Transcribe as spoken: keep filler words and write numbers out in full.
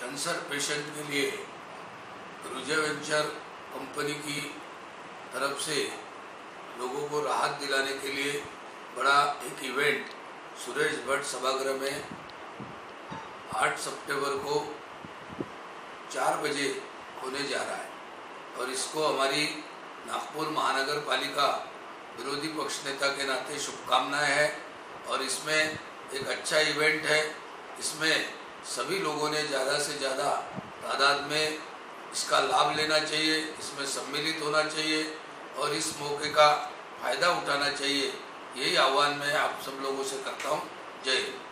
Cancer patient के लिए Rujay venture company की तरफ से लोगों को राहत दिलाने के लिए बड़ा एक इवेंट सुरेश भट्ट सभागृह में आठ सितंबर को चार बजे होने जा रहा है और इसको हमारी नागपुर महानगर पालिका विरोधी पक्ष नेता के नाते शुभकामनाएं हैं। और इसमें एक अच्छा इवेंट है, इसमें सभी लोगों ने ज़्यादा से ज़्यादा तादाद में इसका लाभ लेना चाहिए, इसमें सम्मिलित होना चाहिए और इस मौके का फ़ायदा उठाना चाहिए। यही आह्वान मैं आप सब लोगों से करता हूँ। जय हिंद।